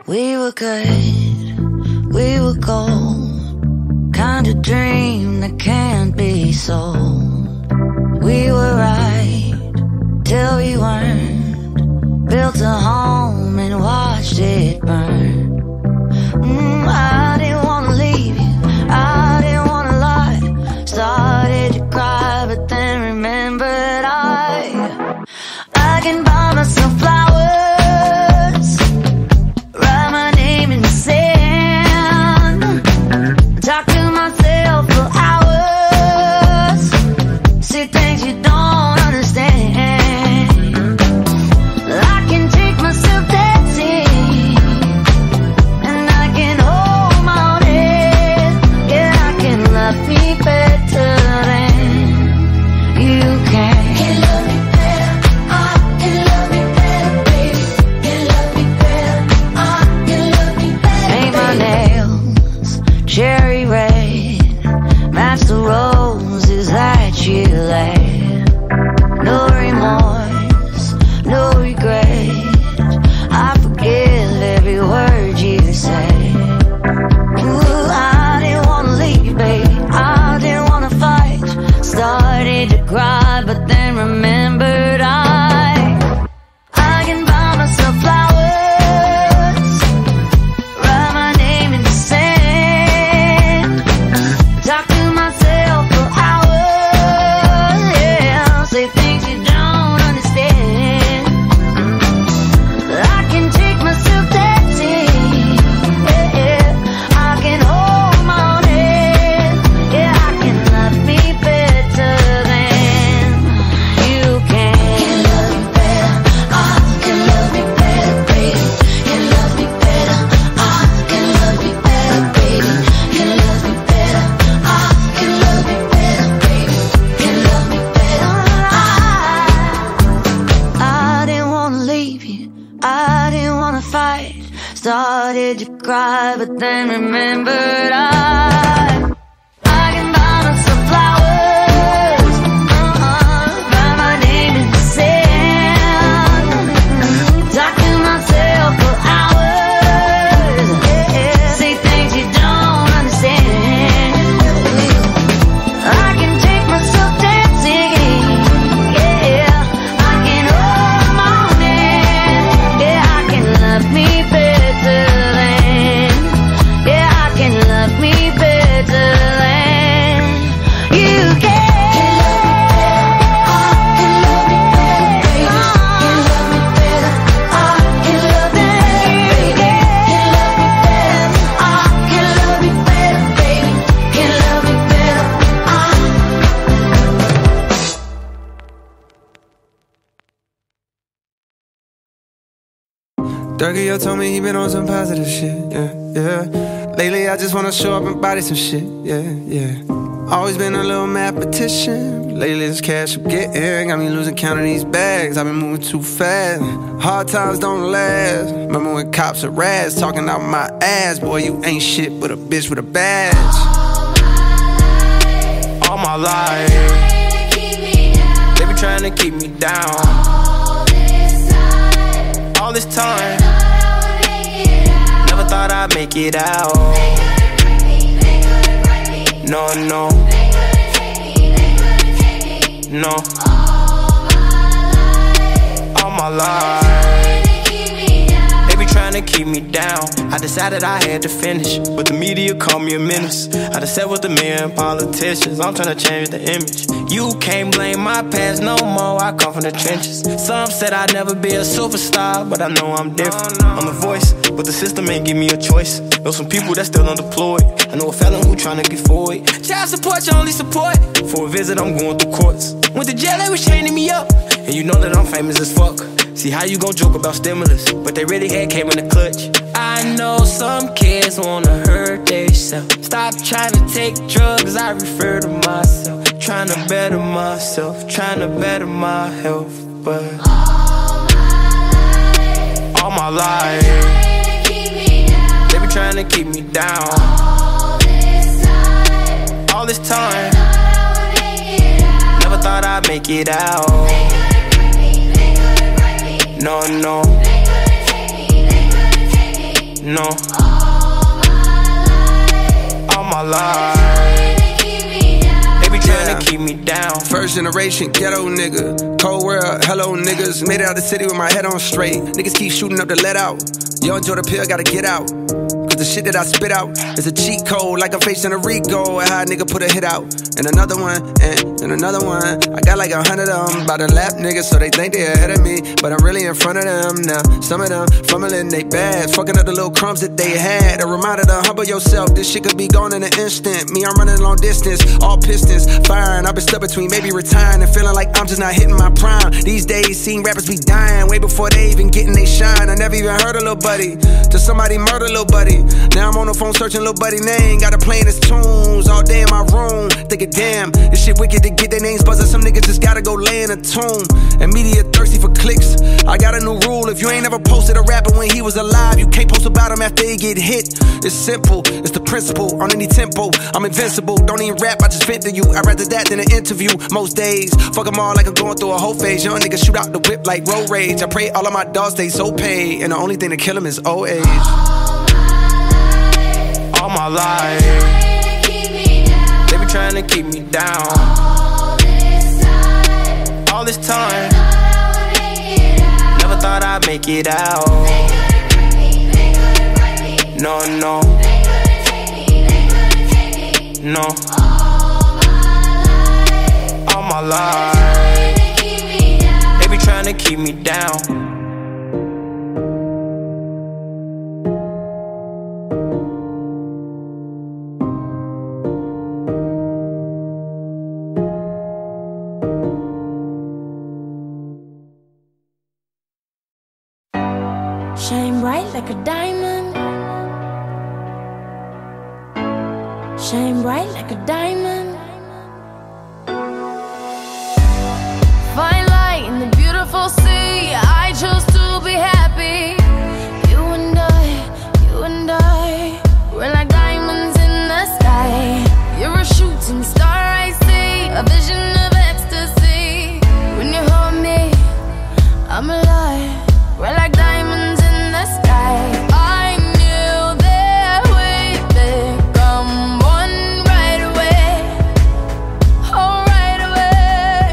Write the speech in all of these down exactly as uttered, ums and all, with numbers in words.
We were good, we were gold, kind of dream that can't be sold. We were right till we weren't, built a home and watched it burn. mm, I didn't wanna leave you, I didn't wanna lie. Started to cry but then remembered I I can buy myself flowers, write my name in the sand, talk to myself for hours, say things you don't understand. I can take myself dancing, and I can hold my own head. Yeah, I can love me better than you can. Can love me better, I can love me better, baby. Can love me better, I can love me better. Paint my nails cherry red, match the roses that you laid. No remorse, no regret, I forgive every word you say. Ooh, I didn't wanna leave, baby, I didn't wanna fight. Started to cry but then remembered I I can buy myself flowers, write my name in the sand, talk to myself for hours, yeah, say things you don't understand. I can take myself dancing, yeah, yeah. I can hold my own head, yeah, I can love me better than you can. Can love me better, I can love me better, baby. Can love me better, I can love me better, baby. Can love me better, I can love me better, baby. Can love me better, I I didn't wanna leave you, I didn't wanna fight. Started to cry but then remembered I I can buy myself flowers, uh-uh, write my name in the sand, talk to myself for hours, yeah, say things you don't understand. I can take myself dancing, yeah, I can hold my own hand, yeah, I can love me better than, yeah, I can love me better than you can. Durkio told me he been on some positive shit, yeah, yeah. Lately I just wanna show up and body some shit, yeah, yeah. Always been a little mathematician, but lately this cash I'm getting got me losing count of these bags. I've been moving too fast, hard times don't last. Remember when cops are rats talking out my ass? Boy, you ain't shit but a bitch with a badge. All my life, they been trying to keep me down. All this time, never thought I'd make it out. No, no, no. All my life, they be trying to keep me down. I decided I had to finish, but the media called me a menace. I just sat with the men politicians, I'm trying to change the image. You can't blame my past no more, I come from the trenches. Some said I'd never be a superstar, but I know I'm different. I'm the voice, but the system ain't give me a choice. Know some people that still unemployed, I know a felon who tryna get forward. Child support, your only support. For a visit, I'm going through courts. Went to jail, they was chaining me up, and you know that I'm famous as fuck. See how you gon' joke about stimulus, but they really had came in the clutch. I know some kids wanna hurt themselves. Stop trying to take drugs, I refer to myself. Trying to better myself, trying to better my health. But all my life, they been trying to keep me down. All this time, never thought I'd make it out. No, no. No. All my life, all my life. They be trying Yeah. to keep me down. First generation ghetto nigga, cold world, hello niggas. Made it out the city with my head on straight. Niggas keep shooting up the let out. Yo, enjoy the pill, gotta get out. Cause the shit that I spit out is a cheat code, like I'm facing a Rico. And how a nigga put a hit out, and another one, and, and another one. I got like a hundred of them by the lap niggas, so they think they ahead of me, but I'm really in front of them now. Some of them fumbling they bags, fucking up the little crumbs that they had. A reminder to humble yourself, this shit could be gone in an instant. Me, I'm running long distance, all pistons firing. I've been stuck between maybe retiring and feeling like I'm just not hitting my prime. These days, seeing rappers be dying way before they even getting they shine. I never even heard a little buddy till somebody murder little buddy. Now I'm on the phone searching little buddy name, got to playing his tunes all day in my room. Thinking, damn, this shit wicked to get their names buzzing. Some niggas just gotta go lay in a tomb. And media thirsty for clicks. I got a new rule: if you ain't ever posted a rapper when he was alive, you can't post about him after he get hit. It's simple, it's the principle. On any tempo, I'm invincible. Don't even rap, I just vent to you. I'd rather that than an interview most days. Fuck them all like I'm going through a whole phase. Young niggas shoot out the whip like road rage. I pray all of my dogs stay so paid, and the only thing to kill them is old age. All my life, they be trying to keep me down. All this time, never thought I'd make it out. No, no, no. All my life, they be trying to keep me down. Shine bright like a diamond. Shine bright like a diamond. Fine light in the beautiful sea. I chose to be happy. You and I, you and I, we're like diamonds in the sky. You're a shooting star I see, a vision of ecstasy. When you hold me, I'm alive. We're like diamonds in the sky. I knew that we'd become one right away. Oh, right away.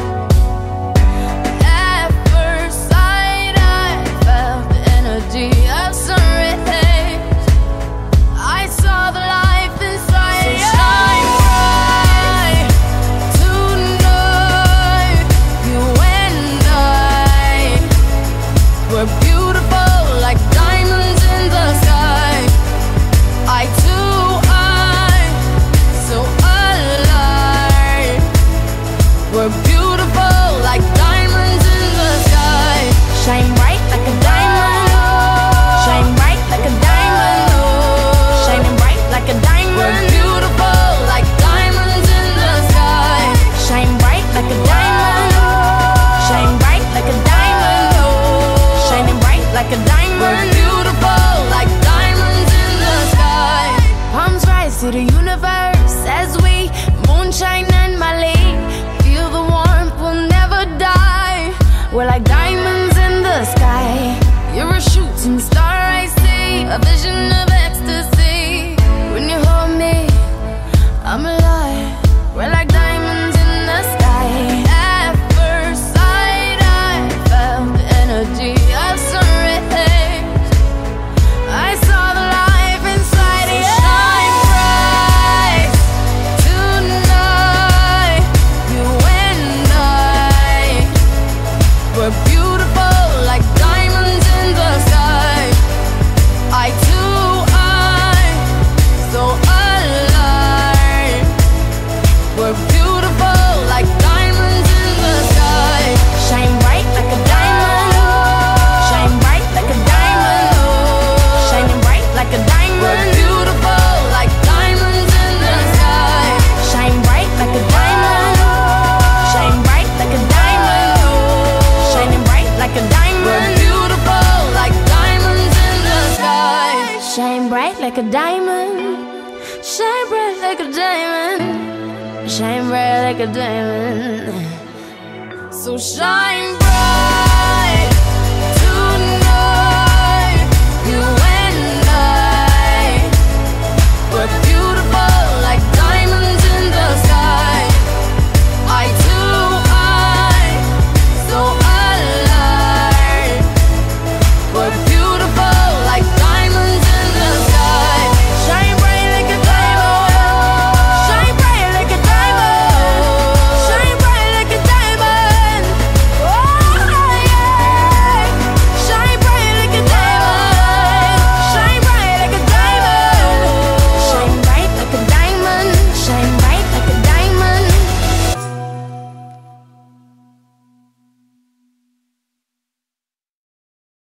At first sight, I felt the energy of sun rays. I saw the life inside you. So shine bright tonight. You and I, we're beautiful like diamonds in the sky. I too, I'm so alive. We're beautiful like diamonds in the sky. Shine bright like a diamond. Shine bright like a diamond. Shining bright like a diamond. We're beautiful like diamonds in the sky. Shine bright like a diamond. Shine bright like a diamond. Shining bright like a diamond. We're beautiful like diamonds in the sky. Palms rise to the universe as we moonshine and Miley. Feel the warmth, we'll never die. We're like diamonds in the sky. You're a shooting star I see, a vision of ecstasy. When you hold me, I'm alive. We're like diamonds in the sky. At first sight, I felt the energy of sun rays. I saw the life inside you. Shine bright tonight. You and I, we're beautiful like diamonds in the sky. I too, I'm so alive. We're beautiful like diamonds in the sky. Shine bright like a diamond. Shine bright like a diamond. Shining bright like a diamond. We're beautiful like diamonds in the sky. Shine bright like a diamond. Shine bright like a diamond. Shining bright like a diamond. We're beautiful like diamonds in the sky. Shine bright like a diamond. Shine bright like a diamond. Shine bright like a diamond. So shine bright.